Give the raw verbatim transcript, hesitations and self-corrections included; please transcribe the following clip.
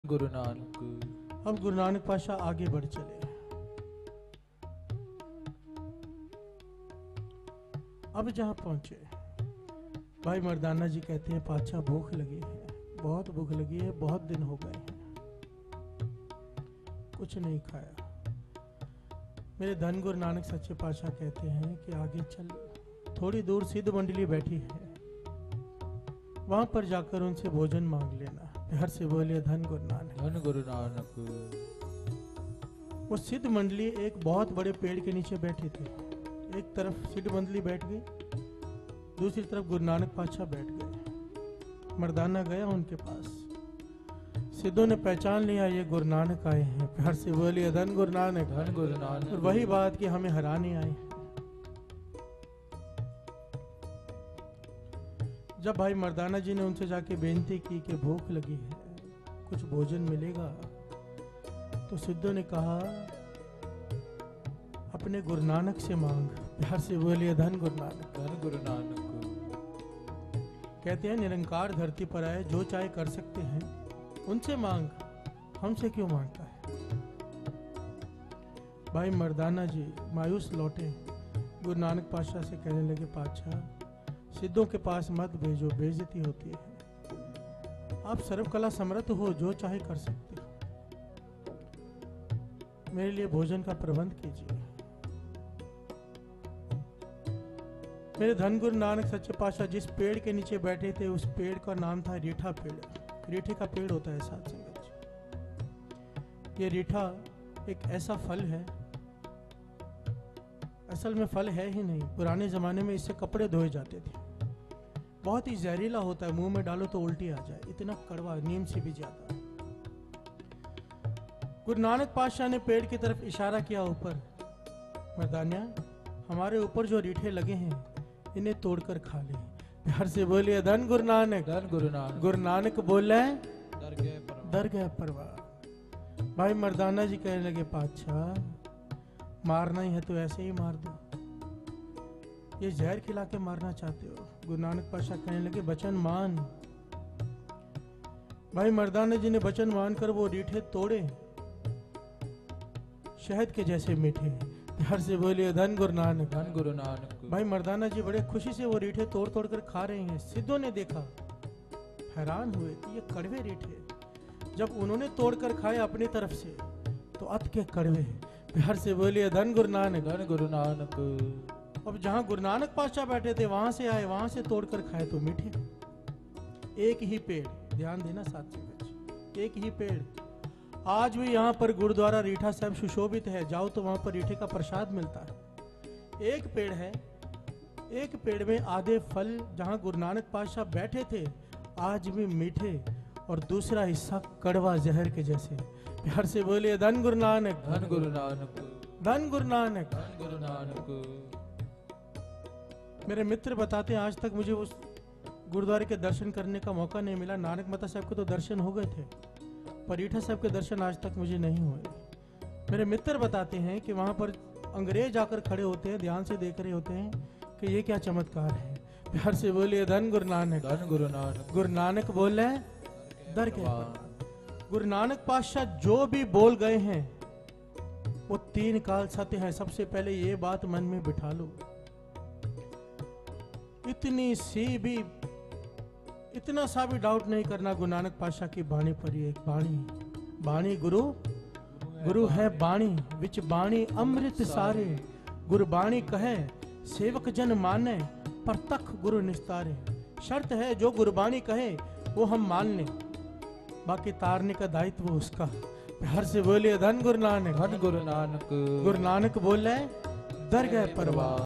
गुरु नानक। अब गुरु नानक पातशाह आगे बढ़ चले। अब जहां पहुंचे, भाई मर्दाना जी कहते हैं पातशाह भूख लगी है, बहुत भूख लगी है, बहुत दिन हो गए हैं, कुछ नहीं खाया। मेरे धन गुरु नानक सच्चे पातशाह कहते हैं कि आगे चल, थोड़ी दूर सिद्ध मंडली बैठी है, वहां पर जाकर उनसे भोजन मांग लेना। प्यार से बोले धन गुरु नानक। धन गुरु नानक। वो सिद्ध मंडली एक बहुत बड़े पेड़ के नीचे बैठे थे। एक तरफ सिद्ध मंडली बैठ गई, दूसरी तरफ गुरु नानक पातशाह बैठ गए। मर्दाना गया उनके पास, सिद्धों ने पहचान लिया ये गुरु नानक आए हैं। प्यार से बोलिए धन गुरु नानक। धन गुरु नानक। और वही बात कि हमें हराने आए हैं। जब भाई मर्दाना जी ने उनसे जाके बेनती की कि भूख लगी है, कुछ भोजन मिलेगा, तो सिद्धों ने कहा अपने गुरु नानक से मांग। प्यार से बोलिए धन गुरु नानक। धन गुरु नानक। कहते हैं निरंकार धरती पर आए, जो चाहे कर सकते हैं, उनसे मांग, हमसे क्यों मांगता है। भाई मर्दाना जी मायूस लौटे, गुरु नानक पातशाह से कहने लगे पातशाह सिद्धों के पास मत भेजो, बेइज्जती होती है। आप सर्वकला समर्थ हो, जो चाहे कर सकते हो, मेरे लिए भोजन का प्रबंध कीजिए। मेरे धन गुरु नानक सच्चे पातशाह जिस पेड़ के नीचे बैठे थे, उस पेड़ का नाम था रीठा पेड़। रीठे का पेड़ होता है साथ संगत। ये रीठा एक ऐसा फल है, असल में फल है ही नहीं, पुराने जमाने में इससे कपड़े धोए जाते थे। बहुत ही जहरीला होता है, मुंह में डालो तो उल्टी आ जाए, इतना कड़वा, नीम से भी ज्यादा। गुरु नानक पातशाह ने पेड़ की तरफ इशारा किया ऊपर, मर्दानिया हमारे ऊपर जो रीठे लगे हैं इन्हें तोड़कर खा ले। प्यार से बोलिए धन गुरु नानक। धन गुरु नानक। गुरु नानक बोले डर गए परवाह। डर गए परवाह। भाई मर्दाना जी कहने लगे पातशाह मारना ही है तो ऐसे ही मार दो, ये जहर खिला के मारना चाहते हो। गुरु नानक पातशाह कहने लगे वचन मान। भाई मर्दाना जी ने वचन मानकर वो रीठे तोड़े, शहद के जैसे मीठे। प्यार से बोलिए धन गुरु नानक। धन गुरु नानक। भाई मर्दाना जी बड़े खुशी से वो रीठे तोड़ तोड़ कर खा रहे हैं। सिद्धों ने देखा, हैरान हुए कि ये कड़वे रीठे। जब उन्होंने तोड़ कर खाए अपनी तरफ से तो अत के कड़वे। प्यार से बोलिए धन गुरु नानक। धन गुरु नानक। अब जहां गुरु नानक पातशाह बैठे थे वहां से आए, वहां से तोड़कर खाए तो मीठे। एक ही पेड़, ध्यान देना साथ में, एक ही पेड़। आज भी यहाँ पर गुरुद्वारा रीठा साहब सुशोभित है, जाओ तो वहां पर रीठे का प्रसाद मिलता है। एक पेड़ है, एक पेड़ में आधे फल जहां गुरु नानक पातशाह बैठे थे आज भी मीठे, और दूसरा हिस्सा कड़वा जहर के जैसे। प्यार से बोलिए धन गुरु नानक। धन गुरु नानक। धन गुरु नानक। धन गुरु नानक। मेरे मित्र बताते हैं आज तक मुझे उस गुरुद्वारे के दर्शन करने का मौका नहीं मिला। नानक मता साहब के तो दर्शन हो गए थे, पर रीठा साहब के दर्शन आज तक मुझे नहीं हुए। मेरे मित्र बताते हैं कि वहां पर अंग्रेज आकर खड़े होते हैं, ध्यान से देख रहे होते हैं कि ये क्या चमत्कार है। प्यार से बोलिए धन गुरु नानक। धन गुरु नानक। गुरु नानक बोले दर के। गुरु नानक पातशाह जो भी बोल गए हैं वो तीन काल सत्य है। सबसे पहले ये बात मन में बिठा लो, इतनी सी भी, इतना सा भी डाउट नहीं करना गुरु नानक पातशाह की बाणी पर। एक बाणी, बाणी गुरु गुरु है बाणी, विच बाणी अमृत सारे। गुरु बाणी कहे सेवक जन माने, पर तक गुरु निस्तारे। शर्त है जो गुरबाणी कहे वो हम मान लें, बाकी तारने का दायित्व उसका। प्यार से बोलिए धन गुरु नानक। धन गुरु नानक। गुरु नानक बोले दर गए परवाह।